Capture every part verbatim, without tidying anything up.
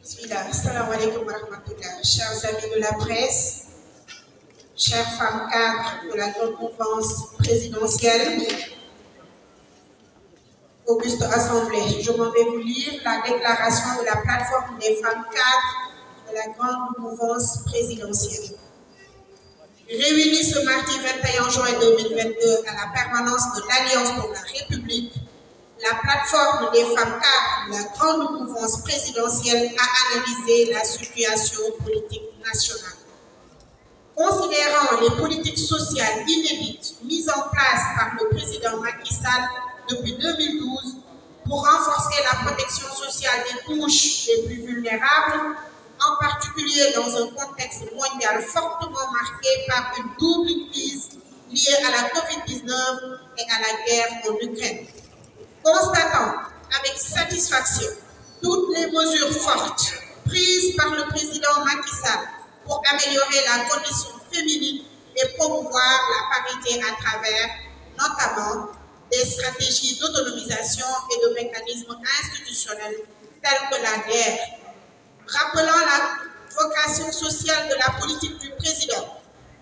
Bismillah. Assalamu alaikum wa rahmatullah. Chers amis de la presse, chères femmes cadres de la grande conférence présidentielle, auguste assemblée, je m'en vais vous lire la déclaration de la plateforme des femmes cadres de la grande mouvance présidentielle. Réunie ce mardi vingt et un juin deux mille vingt-deux à la permanence de l'Alliance pour la République, la plateforme des femmes cadres de la grande mouvance présidentielle a analysé la situation politique nationale. Considérant les politiques sociales inédites mises en place par le président Macky Sall depuis deux mille douze pour renforcer la protection sociale des couches les plus vulnérables, en particulier dans un contexte mondial fortement marqué par une double crise liée à la COVID dix-neuf et à la guerre en Ukraine. Constatant avec satisfaction toutes les mesures fortes prises par le président Macky Sall pour améliorer la condition féminine et promouvoir la parité à travers, notamment, des stratégies d'autonomisation et de mécanismes institutionnels tels que la D E R. Rappelant la vocation sociale de la politique du président,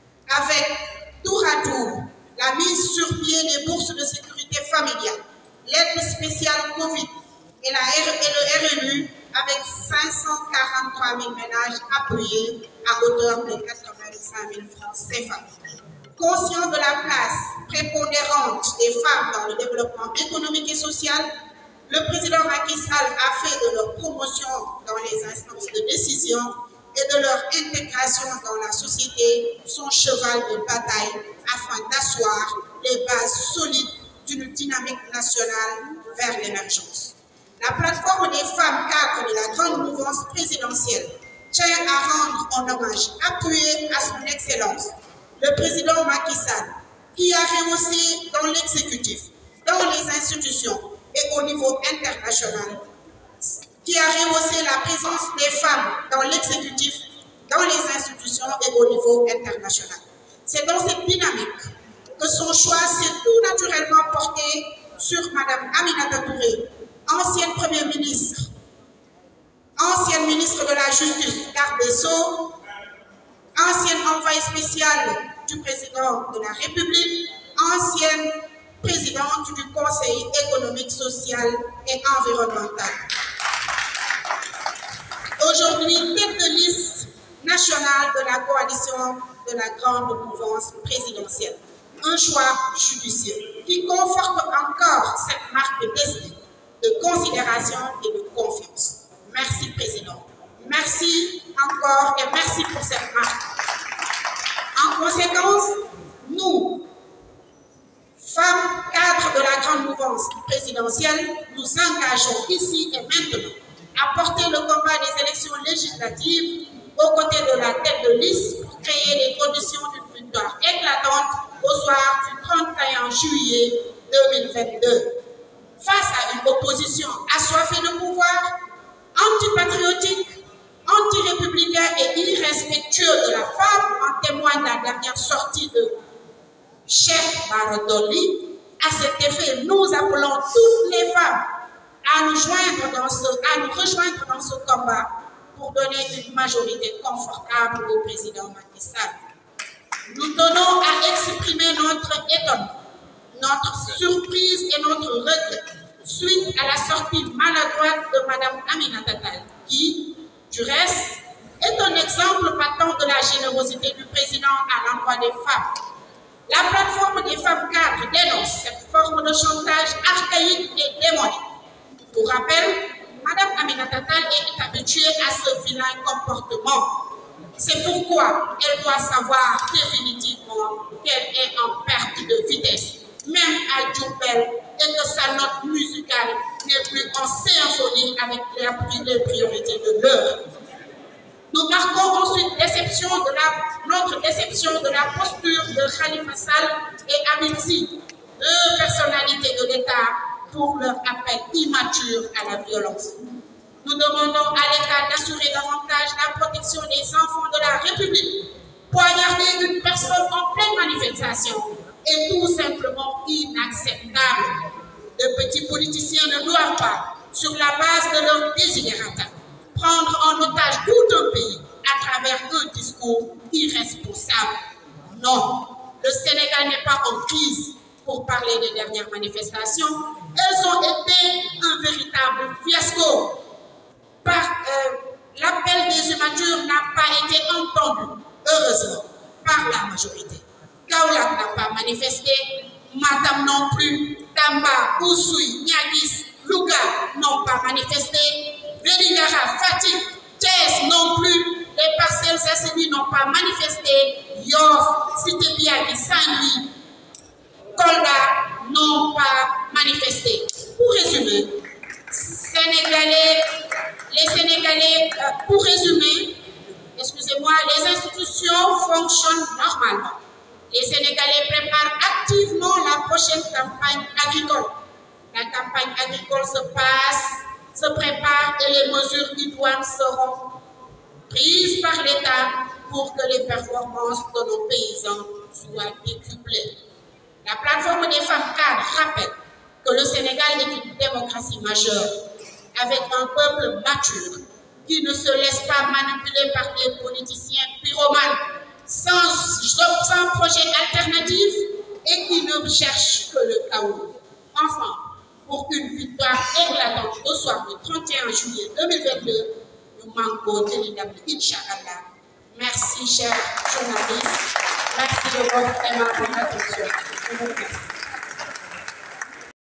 avec tour à tour la mise sur pied des bourses de sécurité familiale, l'aide spéciale Covid et, la R et le R N U avec cinq cent quarante-trois mille ménages appuyés à hauteur de quatre-vingt-cinq mille francs C F A. Conscient de la place prépondérante des femmes dans le développement économique et social, le président Macky Sall a fait de leur promotion dans les instances de décision et de leur intégration dans la société son cheval de bataille afin d'asseoir les bases solides d'une dynamique nationale vers l'émergence. La plateforme des femmes cadres de la grande mouvance présidentielle tient à rendre un hommage appuyé à son excellence, le président Macky Sall, qui a rehaussé dans l'exécutif, dans les institutions et au niveau international, qui a rehaussé la présence des femmes dans l'exécutif, dans les institutions et au niveau international. C'est dans cette dynamique que son choix s'est tout naturellement porté sur Mme Aminata Touré, ancienne Première ministre, ancienne ministre de la Justice, garde des Sceaux, ancienne envoyée spéciale du président de la République, ancienne présidente du Conseil économique, social et environnemental. Aujourd'hui, tête de liste nationale de la coalition de la grande mouvance présidentielle. Un choix judicieux qui conforte encore cette marque de destin, de considération et de confiance. Merci, Président. Merci encore et merci pour cette marque. En conséquence, nous, femmes cadres de la grande mouvance présidentielle, nous engageons ici et maintenant à porter le combat des élections législatives aux côtés de la tête de liste pour créer les conditions d'une victoire éclatante au soir du trente et un juillet deux mille vingt-deux. Face à une opposition assoiffée de pouvoir, antipatriotique, anti-républicain et irrespectueux de la femme, en témoigne la dernière sortie de Cheikh Bara Dolly. À cet effet, nous appelons toutes les femmes à nous, joindre dans ce, à nous rejoindre dans ce combat pour donner une majorité confortable au président Macky Sall. Nous tenons à exprimer notre étonnement, notre surprise et notre regret suite à la sortie maladroite de Mme Aminata Touré, qui, du reste, est un exemple patent de la générosité du président à l'endroit des femmes. La plateforme des femmes cadres dénonce cette forme de chantage archaïque et démoniaque. Pour rappel, Mme Aminata Touré est habituée à ce vilain comportement. C'est pourquoi elle doit savoir définitivement qu'elle est en perte de vitesse, même à Djoubel, et que sa note musicale n'est plus en symphonie avec les priorités de l'heure. Nous marquons ensuite déception de la, notre déception de la posture de Khalifa Sall et Habib Sy, deux personnalités de l'État, pour leur appel immature à la violence. Nous demandons à l'État d'assurer davantage la protection des enfants de la République. Poignarder une personne en pleine manifestation est tout simplement inacceptable. Les petits politiciens ne doivent pas, sur la base de leur désirata, prendre en otage tout un pays à travers un discours irresponsable. Non, le Sénégal n'est pas en crise pour parler des dernières manifestations. Elles ont été un véritable fiasco. Par euh, l'appel des immatures n'a pas été entendu, heureusement, par la majorité. Kaolack n'a pas manifesté, Matam non plus, Tamba, Oussouye, Niaguis, Louga n'ont pas manifesté, Vélingara, Fatick, Thiès non plus, les Parcelles Assainies n'ont pas manifesté, Yoff, Cité Biagui, Saint-Louis, Kolda n'ont pas manifesté. Pour résumer, Sénégalais, les Sénégalais, euh, pour résumer, excusez-moi, les institutions fonctionnent normalement. Les Sénégalais préparent activement la prochaine campagne agricole. La campagne agricole se passe, se prépare et les mesures idoines seront prises par l'État pour que les performances de nos paysans soient décuplées. La plateforme des femmes cadres rappelle que le Sénégal est une démocratie majeure, avec un peuple mature qui ne se laisse pas manipuler par des politiciens pyromanes sans, sans projet alternatif et qui ne cherchent que le chaos. Enfin, pour une victoire éclatante au soir du trente et un juillet deux mille vingt-deux, nous manquons de l'inable Inch'Allah. Merci, chers journalistes. Merci de votre aimable attention. Je vous remercie.